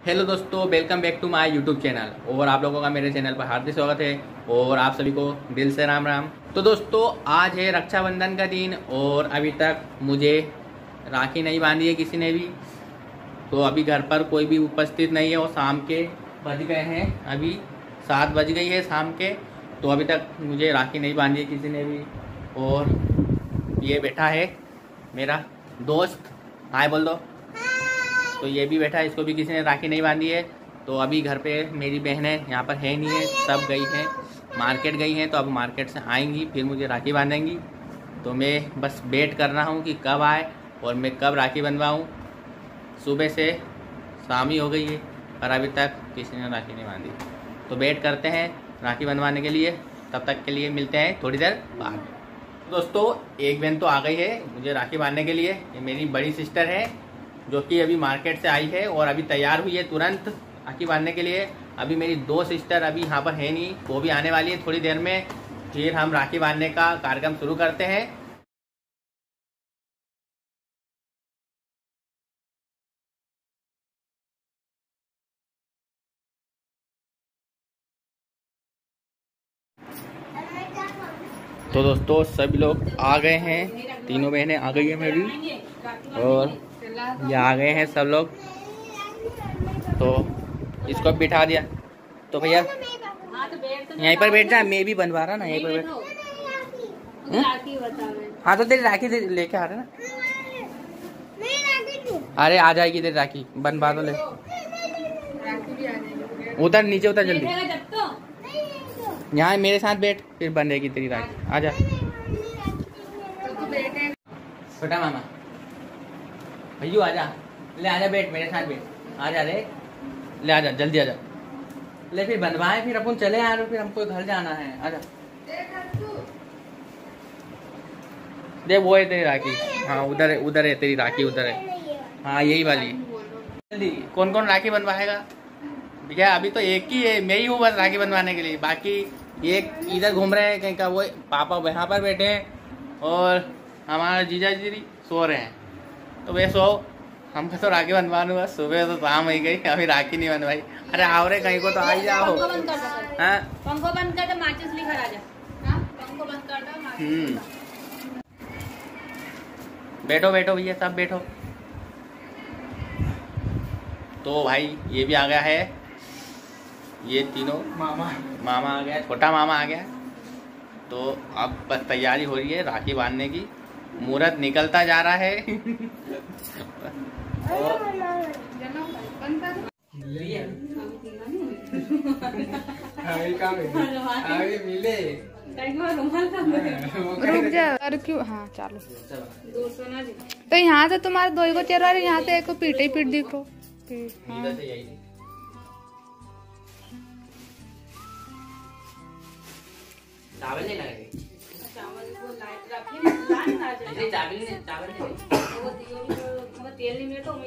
Hello दोस्तों, welcome back to my YouTube channel. और आप लोगों का मेरे चैनल पर हार्दिक स्वागत है और आप सभी को दिल से राम राम। तो दोस्तों, आज है रक्षाबंधन का दिन और अभी तक मुझे राखी नहीं बांधी है किसी ने भी। तो अभी घर पर कोई भी उपस्थित नहीं है और शाम के बज गए हैं, अभी 7 बज गई है शाम के। तो अभी तक मुझे राखी नहीं बांधी है किसी ने भी। और ये बैठा है मेरा दोस्त, हाय बोल दो। तो ये भी बैठा है, इसको भी किसी ने राखी नहीं बांधी है। तो अभी घर पे मेरी बहनें यहाँ पर है नहीं है, सब गई हैं मार्केट गई हैं। तो अब मार्केट से आएंगी फिर मुझे राखी बांधेंगी। तो मैं बस वेट कर रहा हूँ कि कब आए और मैं कब राखी बंधवाऊँ। सुबह से शाम ही हो गई है पर अभी तक किसी ने राखी नहीं बांधी। तो वेट करते हैं राखी बंधवाने के लिए। तब तक के लिए मिलते हैं थोड़ी देर बाद। दोस्तों, एक बहन तो आ गई है मुझे राखी बांधने के लिए। ये मेरी बड़ी सिस्टर है जो कि अभी मार्केट से आई है और अभी तैयार हुई है तुरंत राखी बांधने के लिए। अभी मेरी 2 सिस्टर अभी यहाँ पर है नहीं, वो भी आने वाली है थोड़ी देर में। फिर हम राखी बांधने का कार्यक्रम शुरू करते हैं। तो दोस्तों, सभी लोग आ गए हैं, तीनों बहनें आ गई है मेरी और ये आ गए हैं सब लोग। तो इसको बिठा दिया। तो भैया यहीं पर बैठ जा, मैं भी बनवा रहा ना, यहीं पर बैठ। हाँ तो तेरी राखी लेके आ रहे ना। अरे आ जाएगी तेरी राखी, बनवा दो ले। उतर नीचे, उतर जल्दी। यहाँ मेरे साथ बैठ, फिर बनेगी तेरी राखी। आ जा छोटा मामा, भैया आ जा, ले आ जा, बैठ मेरे साथ बैठ। आ जा रे, ले आ जा जल्दी, आ जा ले। फिर बनवाए, फिर अपन चले यार, फिर हमको घर जाना है। आ जा दे, वो है तेरी राखी। हाँ उधर है तेरी राखी, उधर है। हाँ यही वाली। जल्दी, कौन कौन राखी बनवाएगा भैया? अभी तो एक ही है, मैं ही हूँ बस राखी बनवाने के लिए। बाकी एक इधर घूम रहे हैं कहीं का, वो पापा यहाँ पर बैठे हैं और हमारा जीजा जी सो रहे हैं। तो वे सो, हमको तो राखी बनवाने बस सुबह तो शाम हो गई, अभी राखी नहीं बनवाई। अरे आओ रे, कहीं को तो आ ही जाओ। पंखो बंद कर दो, माचिस लेकर आ जा। पंखो बंद कर दो। बैठो बैठो भैया, सब बैठो। तो भाई ये भी आ गया है, ये तीनों मामा आ गया, छोटा मामा आ गया। तो अब बस तैयारी हो रही है राखी बांधने की, मुहूर्त निकलता जा रहा है। रुक जा, और क्यों? हाँ चालू। तो यहाँ से तुम्हारे 2 को चेहरा, यहाँ से एक पीट ही पीट दिखो। चावल नहीं लगे, तेल नहीं मिले तो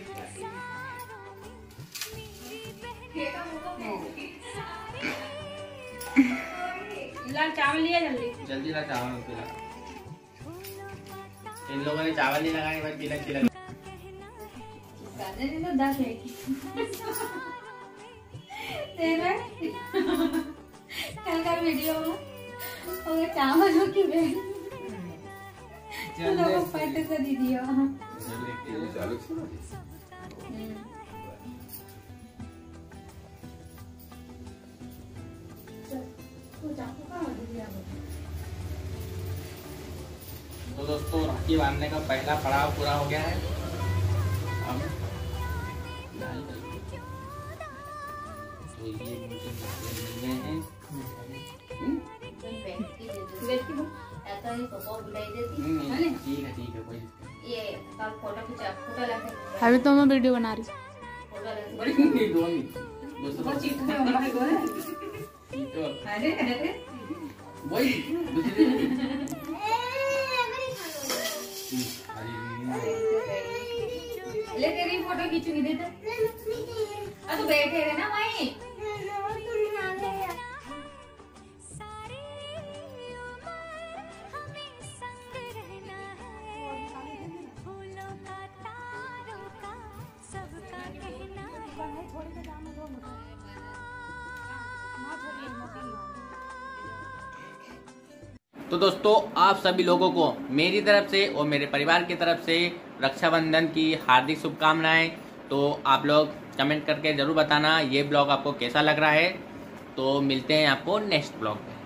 चावल लिया जल्दी ला चावल पिला। इन लोगों ने चावल नहीं लगाए, बस तिलक तिलक। तेरा कल का वीडियो में चावल की लोगों पट से दीदी तो दोस्तों, राखी बांधने का पहला पड़ाव पूरा हो गया है। अब तो ये मुझे मिलने हैं। ठीक है कोई। अभी तो मैं वीडियो बना रही। ले तेरी फोटो खींचूंगी, दे तो बैठे रहे ना वहीं। तो दोस्तों आप सभी लोगों को मेरी तरफ से और मेरे परिवार की तरफ से रक्षाबंधन की हार्दिक शुभकामनाएं। तो आप लोग कमेंट करके ज़रूर बताना ये ब्लॉग आपको कैसा लग रहा है। तो मिलते हैं आपको नेक्स्ट ब्लॉग में।